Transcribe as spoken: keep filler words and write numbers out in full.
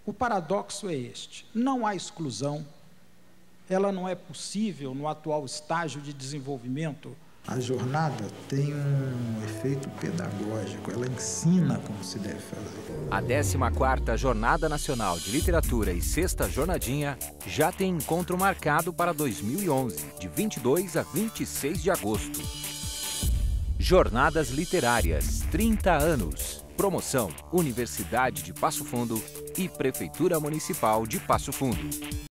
O paradoxo é este: não há exclusão, ela não é possível no atual estágio de desenvolvimento. A jornada tem um efeito pedagógico, ela ensina como se deve fazer. A décima quarta Jornada Nacional de Literatura e Sexta Jornadinha já tem encontro marcado para dois mil e onze, de vinte e dois a vinte e seis de agosto. Jornadas Literárias, trinta anos. Promoção Universidade de Passo Fundo e Prefeitura Municipal de Passo Fundo.